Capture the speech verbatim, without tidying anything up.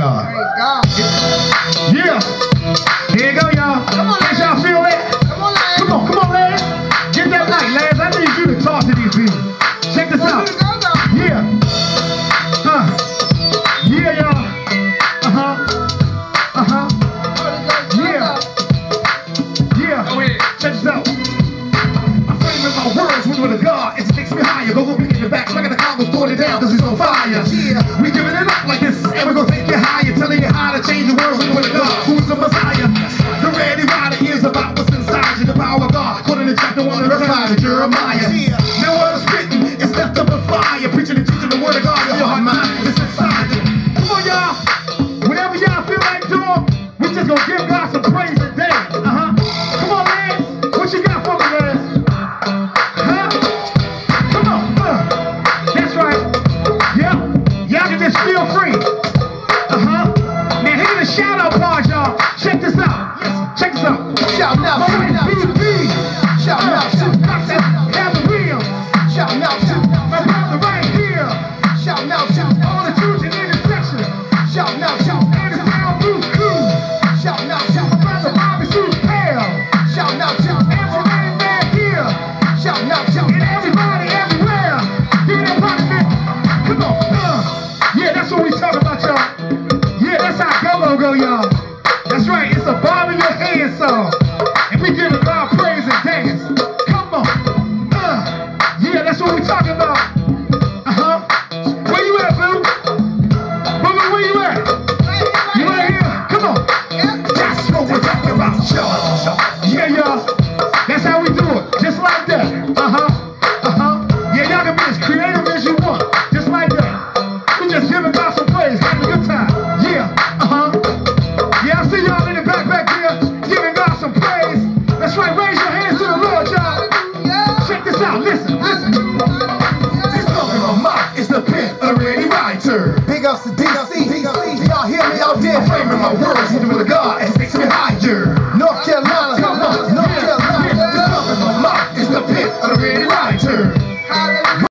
God. Praise God. Yeah. Here you go, y'all. Come on, Can't y'all feel that? Come on, lad. Come on, come on, Lance. Get that mic, Lance. I need you to talk to these people. Check this out. Yeah. Huh. Yeah, y'all. Uh-huh. Uh-huh. Yeah. Yeah. Go ahead. Check this out. I'm framing my words with the God. It takes me higher. Go big in the back. Look at the Congo's throwing it down because he's on fire. Yeah. We giving it up like this. And we're going to take you higher. Telling you how to change the world with the God. Who's the Messiah? The ready rider is about what's inside you. The power of God. According to chapter one of the Bible, Jeremiah. Yeah. No word is written. It's left up a fire. Preaching and teaching the word of God. Your heart and mind is inside you. Come on, y'all. Whenever y'all feel like doing, we just gonna give God some praise today. Uh-huh. Come on, man. What you got for me, man? Huh? Come on. Uh. That's right. Yep. Y'all can just feel free. Uh-huh. Now, here's the shout-out part, y'all. Check this out. Yes. Check this out. Shout out. My name is B B. Shout out to Doctor Kevin Williams. Shout out to My brother right here. Shout out to All the children in the section. Shout out to And the sound booth crew. Shout out to Brother Bobby Sue Pale. Shout out to And the main man here. Shout out to And everybody everywhere. Give me that body, man. Come on. Uh. Yeah, that's what we talking about, y'all. Yeah, that's our go logo, y'all. That's right. It's a bob in your hand song. And we giving God praise and dance. Come on. Uh. Yeah, that's what we talking about. Uh-huh. Where you at, boo? Boo, where you at? You right here? Come on. That's what we're talking about, y'all. Yeah, y'all. That's how we do it. Just like that. Uh-huh. Uh-huh. Yeah, y'all can be as creative as you want. Just like that. We just giving God some praise, having a good time. Yeah. Uh-huh. Yeah, I see y'all in the back back here giving God some praise. That's right. Raise your hands to the Lord, y'all. Check this out. Listen, listen. This song in my mouth is the pen of the ready writer. Big ups to D C. Y'all hear me out there? I'm framing my words with the God.